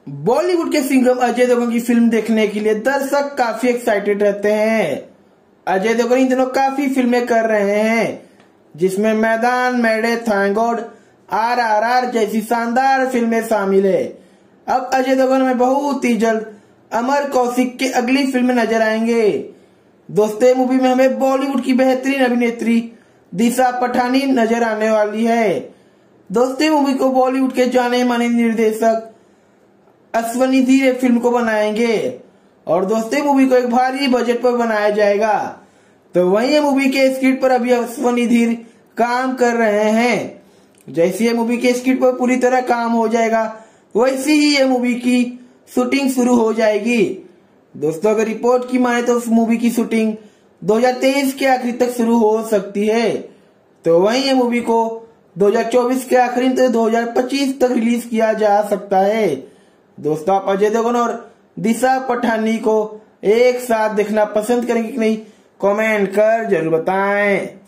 बॉलीवुड के सिंघम अजय देवगन की फिल्म देखने के लिए दर्शक काफी एक्साइटेड रहते हैं। अजय देवगन इन दिनों काफी फिल्में कर रहे हैं, जिसमें मैदान, मेड़े, थैंक गॉड, RRR जैसी शानदार फिल्में शामिल है। अब अजय देवगन में बहुत ही जल्द अमर कौशिक की अगली फिल्म नजर आएंगे। दोस्तों, मूवी में हमें बॉलीवुड की बेहतरीन अभिनेत्री दिशा पठानी नजर आने वाली है। दोस्तों, मूवी को बॉलीवुड के जाने माने निर्देशक अश्वनी धीर फिल्म को बनाएंगे और दोस्तों मूवी को एक भारी बजट पर बनाया जाएगा। तो वहीं मूवी के स्क्रिप्ट पर अभी अश्वनी धीर काम कर रहे हैं। जैसे ये मूवी के स्क्रिप्ट पर पूरी तरह काम हो जाएगा, वैसे ही ये मूवी की शूटिंग शुरू हो जाएगी। दोस्तों, अगर रिपोर्ट की माने तो मूवी की शूटिंग 2023 के आखिरी तक शुरू हो सकती है। तो वहीं ये मूवी को 2024 के आखिरी तो 2025 तक रिलीज किया जा सकता है। दोस्तों, आप अजय देवगन और दिशा पठानी को एक साथ देखना पसंद करेंगे कि नहीं, कमेंट कर जरूर बताएं।